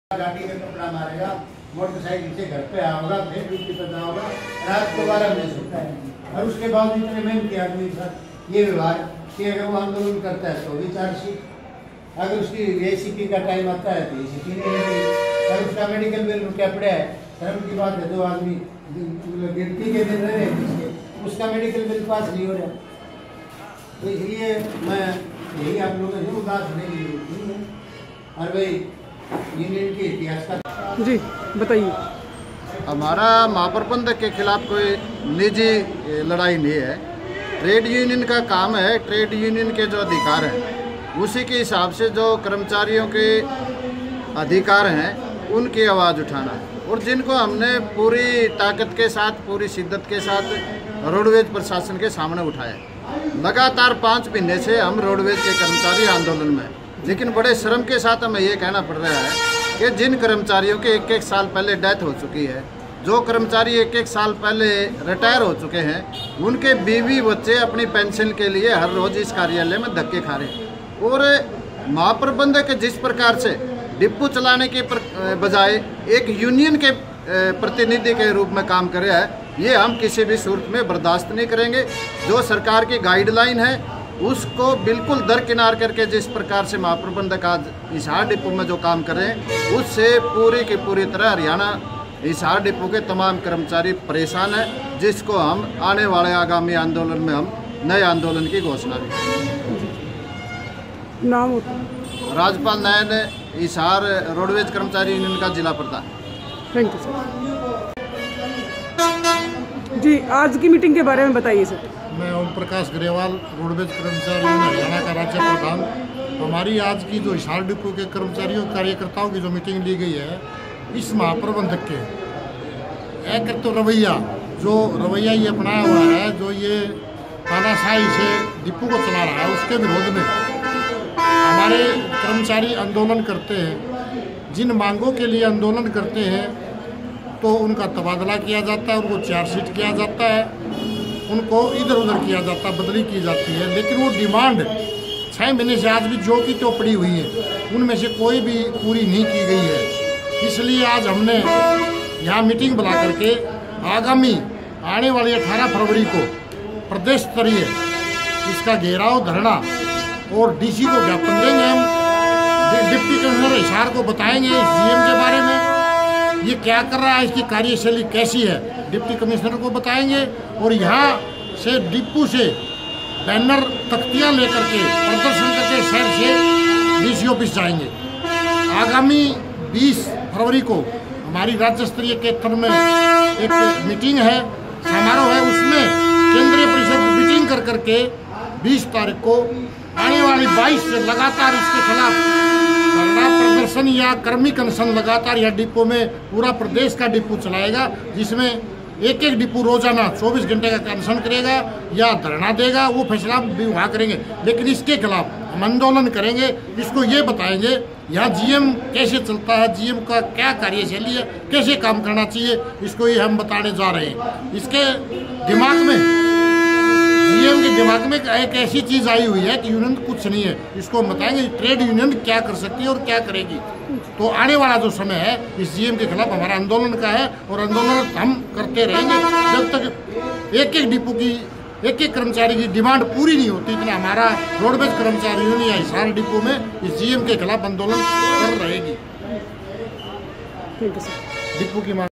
गाड़ी में कपड़ा मारेगा, मोटरसाइकिल से घर पे आओगा, फिर ड्यूटी पर जाओगा, रात को 12 बजे सोता है। और उसके बाद इतने मेहनती आदमी के साथ ये व्यवहार कि अगर वो आंदोलन करता है तो भी चार्जशीट, अगर उसकी एसीपी का टाइम आता है तो एसीपी नहीं रहेगी, अगर उसका मेडिकल बिल रुपया पड़ा है, शर्म की बात है, 2 आदमी गिनती के दिन रहे हैं, उसका मेडिकल बिल पास नहीं हो रहा। तो इसलिए मैं यही आप लोगों से उदास होने की जरूरत नहीं है। और भाई यूनियन के इतिहास का जी बताइए। हमारा महाप्रबंधक के खिलाफ कोई निजी लड़ाई नहीं है। ट्रेड यूनियन का काम है, ट्रेड यूनियन के जो अधिकार हैं उसी के हिसाब से जो कर्मचारियों के अधिकार हैं उनकी आवाज़ उठाना है। और जिनको हमने पूरी ताकत के साथ, पूरी शिद्दत के साथ रोडवेज प्रशासन के सामने उठाया। लगातार 5 महीने से हम रोडवेज के कर्मचारी आंदोलन में, लेकिन बड़े शर्म के साथ हमें ये कहना पड़ रहा है कि जिन कर्मचारियों के 1-1 साल पहले डेथ हो चुकी है, जो कर्मचारी 1-1 साल पहले रिटायर हो चुके हैं, उनके बीवी बच्चे अपनी पेंशन के लिए हर रोज़ इस कार्यालय में धक्के खा रहे हैं। और महाप्रबंधक जिस प्रकार से डिपो चलाने के बजाय एक यूनियन के प्रतिनिधि के रूप में काम कर रहा है, ये हम किसी भी सूरत में बर्दाश्त नहीं करेंगे। जो सरकार की गाइडलाइन है उसको बिल्कुल दरकिनार करके जिस प्रकार से महाप्रबंधक आज हिसार डिपो में जो काम कर रहे हैं, उससे पूरी की पूरी तरह हरियाणा हिसार डिपो के तमाम कर्मचारी परेशान हैं, जिसको हम आने वाले आगामी आंदोलन में हम नए आंदोलन की घोषणा भी। नाम राजपाल नयन, हिसार रोडवेज कर्मचारी यूनियन का जिला प्रधान। Thank you sir. जी आज की मीटिंग के बारे में बताइए सर। मैं ओम प्रकाश ग्रेवाल, रोडवेज कर्मचारी यूनियन हरियाणा का राज्य प्रधान। हमारी आज की जो हिसार डिपो के कर्मचारियों कार्यकर्ताओं की जो मीटिंग ली गई है, इस महाप्रबंधक के एक तो रवैया ये अपनाया हुआ है, जो ये तानाशाही से डिपो को चला रहा है, उसके विरोध में हमारे कर्मचारी आंदोलन करते हैं। जिन मांगों के लिए आंदोलन करते हैं तो उनका तबादला किया जाता है, उनको चार्जशीट किया जाता है, उनको इधर उधर किया जाता है, बदली की जाती है। लेकिन वो डिमांड 6 महीने से आज भी जो की तो पड़ी हुई है, उनमें से कोई भी पूरी नहीं की गई है। इसलिए आज हमने यहाँ मीटिंग बुला करके आगामी आने वाली 18 फरवरी को प्रदेश स्तरीय इसका घेराव, धरना और डीसी को ज्ञापन देंगे। हम डिप्टी कमिश्नर हिसार को बताएंगे इस जीएम के बारे में, ये क्या कर रहा है, इसकी कार्यशैली कैसी है, डिप्टी कमिश्नर को बताएंगे। और यहाँ से डिपो से बैनर तख्तियाँ लेकर के प्रदर्शन करके शहर से डीसी ऑफिस जाएंगे। आगामी 20 फरवरी को हमारी राज्य स्तरीय केतन में एक मीटिंग है, समारोह है, उसमें केंद्रीय परिषद मीटिंग कर करके 20 तारीख को आने वाली 22 से लगातार इसके खिलाफ धरना प्रदर्शन या कर्मिक अनशन लगातार यह डिपो में पूरा प्रदेश का डिपो चलाएगा, जिसमें एक डिपो रोजाना 24 घंटे का अनशन करेगा या धरना देगा, वो फैसला भी वहाँ करेंगे। लेकिन इसके खिलाफ हम आंदोलन करेंगे, इसको ये बताएंगे यहाँ जीएम कैसे चलता है, जीएम का क्या कार्यशैली है, कैसे काम करना चाहिए, इसको ये हम बताने जा रहे हैं। इसके दिमाग में, जीएम के दिमाग में एक ऐसी चीज़ आई हुई है कि यूनियन कुछ नहीं है, इसको हम बताएंगे ट्रेड यूनियन क्या कर सकती है और क्या करेगी। तो आने वाला जो समय है इस जीएम के खिलाफ हमारा आंदोलन का है, और आंदोलन हम करते रहेंगे जब तक एक डिपो की, एक कर्मचारी की डिमांड पूरी नहीं होती। इतना हमारा रोडवेज कर्मचारी यूनियन या हिसार डिपो में इस जीएम के खिलाफ आंदोलन कर रहेगी। Thank you sir. डिपो की मांग